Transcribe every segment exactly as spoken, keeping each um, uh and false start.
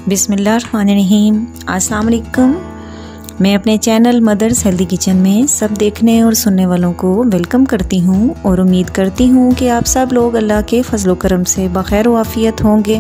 बिस्मिल्लाहिर्रहमानिर्रहीम। अस्सलाम वालेकुम। मैं अपने चैनल मदर्स हेल्दी किचन में सब देखने और सुनने वालों को वेलकम करती हूँ और उम्मीद करती हूँ कि आप सब लोग अल्लाह के फजलो करम से बखैर व आफियत होंगे।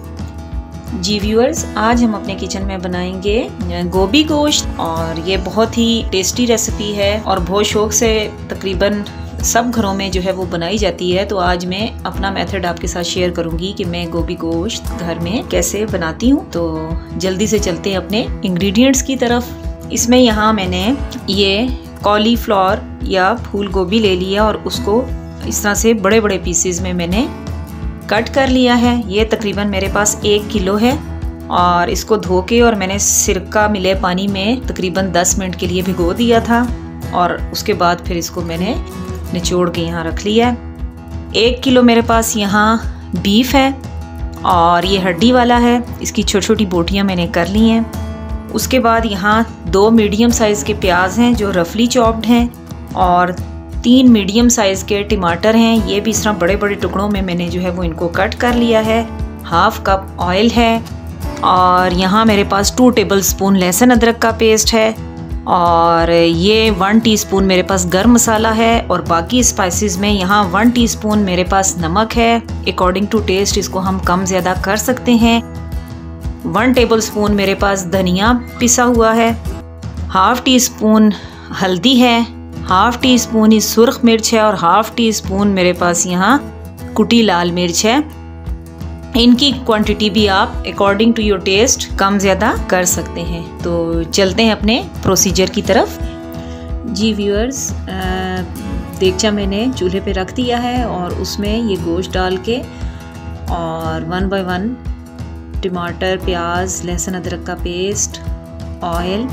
जी व्यूअर्स, आज हम अपने किचन में बनाएंगे गोभी गोश्त और ये बहुत ही टेस्टी रेसिपी है और बहुत शौक से तकरीबन सब घरों में जो है वो बनाई जाती है। तो आज मैं अपना मेथड आपके साथ शेयर करूंगी कि मैं गोभी गोश्त घर में कैसे बनाती हूँ। तो जल्दी से चलते हैं अपने इंग्रेडिएंट्स की तरफ। इसमें यहाँ मैंने ये कॉलीफ्लावर या फूल गोभी ले लिया और उसको इस तरह से बड़े बड़े पीसेस में मैंने कट कर लिया है। ये तकरीबन मेरे पास एक किलो है और इसको धो के और मैंने सिरका मिले पानी में तकरीबन दस मिनट के लिए भिगो दिया था और उसके बाद फिर इसको मैंने निचोड़ के यहाँ रख लिया है। एक किलो मेरे पास यहाँ बीफ है और ये हड्डी वाला है। इसकी छोटी छोटी बोटियाँ मैंने कर ली हैं। उसके बाद यहाँ दो मीडियम साइज़ के प्याज हैं जो रफली चॉप्ड हैं और तीन मीडियम साइज़ के टमाटर हैं। ये भी इस तरह बड़े बड़े टुकड़ों में मैंने जो है वो इनको कट कर लिया है। हाफ कप ऑयल है और यहाँ मेरे पास टू टेबल स्पून लहसुन अदरक का पेस्ट है और ये वन टीस्पून मेरे पास गरम मसाला है और बाकी स्पाइसेस में यहाँ वन टीस्पून मेरे पास नमक है। अकॉर्डिंग टू टेस्ट इसको हम कम ज़्यादा कर सकते हैं। वन टेबल स्पून मेरे पास धनिया पिसा हुआ है। हाफ़ टी स्पून हल्दी है, हाफ़ टी स्पून ही सुर्ख मिर्च है और हाफ़ टी स्पून मेरे पास यहाँ कुटी लाल मिर्च है। इनकी क्वांटिटी भी आप अकॉर्डिंग टू योर टेस्ट कम ज़्यादा कर सकते हैं। तो चलते हैं अपने प्रोसीजर की तरफ। जी व्यूअर्स, देगचा मैंने चूल्हे पे रख दिया है और उसमें ये गोश्त डाल के और वन बाय वन टमाटर, प्याज, लहसुन अदरक का पेस्ट, ऑयल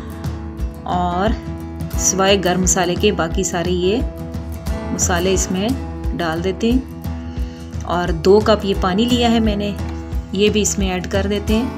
और सिवाय गर्म मसाले के बाकी सारे ये मसाले इसमें डाल देते हैं और दो कप ये पानी लिया है मैंने, ये भी इसमें ऐड कर देते हैं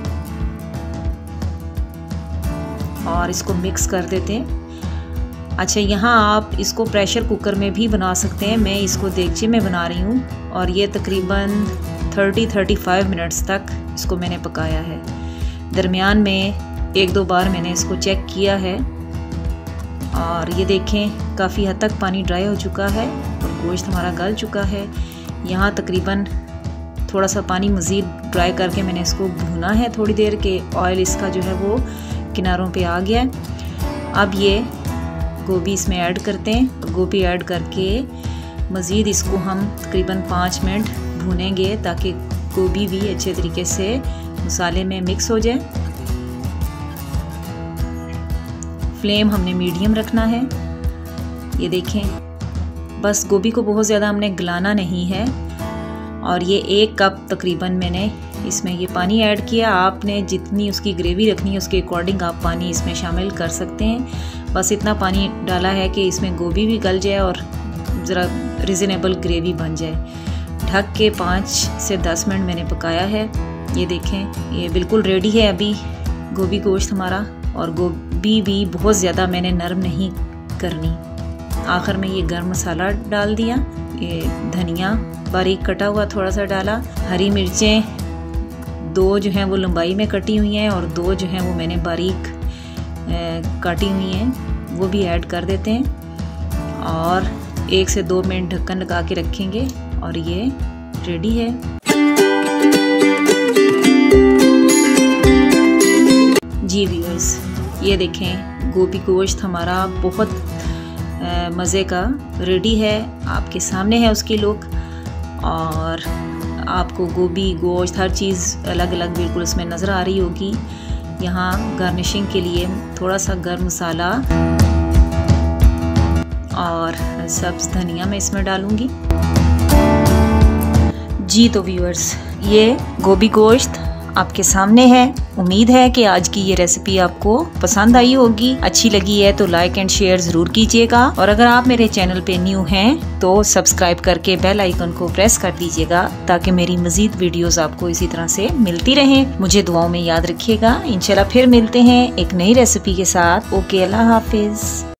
और इसको मिक्स कर देते हैं। अच्छा, यहाँ आप इसको प्रेशर कुकर में भी बना सकते हैं। मैं इसको देगचे में बना रही हूँ और ये तकरीबन थर्टी थर्टी फाइव मिनट्स तक इसको मैंने पकाया है। दरमियान में एक दो बार मैंने इसको चेक किया है और ये देखें काफ़ी हद तक पानी ड्राई हो चुका है और गोश्त हमारा गल चुका है। यहाँ तकरीबन थोड़ा सा पानी मज़ीद ड्राई करके मैंने इसको भुना है थोड़ी देर के। ऑयल इसका जो है वो किनारों पे आ गया है। अब ये गोभी इसमें ऐड करते हैं। गोभी ऐड करके मज़ीद इसको हम तकरीबन पाँच मिनट भूनेंगे ताकि गोभी भी अच्छे तरीके से मसाले में मिक्स हो जाए। फ्लेम हमने मीडियम रखना है। ये देखें, बस गोभी को बहुत ज़्यादा हमने गलाना नहीं है। और ये एक कप तकरीबन मैंने इसमें ये पानी ऐड किया। आपने जितनी उसकी ग्रेवी रखनी है उसके अकॉर्डिंग आप पानी इसमें शामिल कर सकते हैं। बस इतना पानी डाला है कि इसमें गोभी भी गल जाए और ज़रा रिजनेबल ग्रेवी बन जाए। ढक के पाँच से दस मिनट मैंने पकाया है। ये देखें, ये बिल्कुल रेडी है अभी गोभी गोश्त हमारा। और गोभी भी बहुत ज़्यादा मैंने नरम नहीं करनी। आखिर में ये गर्म मसाला डाल दिया, ये धनिया बारीक कटा हुआ थोड़ा सा डाला, हरी मिर्चें दो जो हैं वो लंबाई में कटी हुई हैं और दो जो हैं वो मैंने बारीक काटी हुई हैं, वो भी ऐड कर देते हैं और एक से दो मिनट ढक्कन लगा के रखेंगे और ये रेडी है। जी व्यूअर्स, ये देखें गोभी गोश्त हमारा बहुत मज़े का रेडी है। आपके सामने है उसकी लुक और आपको गोभी गोश्त हर चीज़ अलग अलग बिल्कुल इसमें नज़र आ रही होगी। यहाँ गार्निशिंग के लिए थोड़ा सा गर्म मसाला और सब्ज़ धनिया मैं इसमें डालूँगी। जी तो व्यूअर्स, ये गोभी गोश्त आपके सामने है। उम्मीद है कि आज की ये रेसिपी आपको पसंद आई होगी। अच्छी लगी है तो लाइक एंड शेयर ज़रूर कीजिएगा और अगर आप मेरे चैनल पे न्यू हैं तो सब्सक्राइब करके बेल आइकन को प्रेस कर दीजिएगा ताकि मेरी मज़ीद वीडियोस आपको इसी तरह से मिलती रहें। मुझे दुआओं में याद रखिएगा। इंशाल्लाह फिर मिलते हैं एक नई रेसिपी के साथ। ओके, अल्लाह हाफिज़।